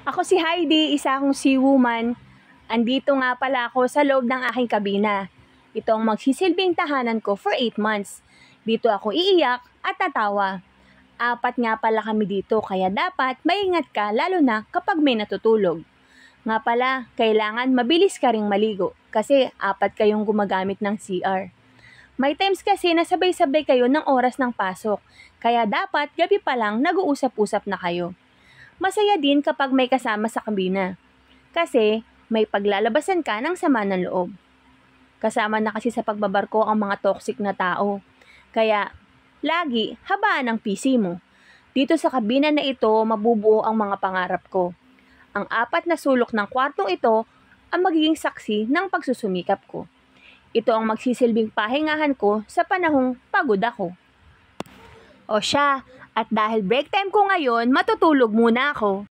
Ako si Heidi, isa akong sea-woman. Andito nga pala ako sa loob ng aking kabina. Ito ang magsisilbing tahanan ko for 8 months. Dito ako iiyak at tatawa. 4 nga pala kami dito kaya dapat maingat ka lalo na kapag may natutulog. Nga pala, kailangan mabilis ka ring maligo kasi 4 kayong gumagamit ng CR. May times kasi na sabay-sabay kayo ng oras ng pasok, kaya dapat gabi pa lang nag-uusap-usap na kayo. Masaya din kapag may kasama sa kabina. Kasi may paglalabasan ka ng sama ng loob. Kasama na kasi sa pagbabarko ang mga toxic na tao. Kaya lagi habaan ang PC mo. Dito sa kabina na ito mabubuo ang mga pangarap ko. Ang 4 na sulok ng kwartong ito ang magiging saksi ng pagsusumikap ko. Ito ang magsisilbing pahingahan ko sa panahong pagod ako. O siya, at dahil break time ko ngayon, matutulog muna ako.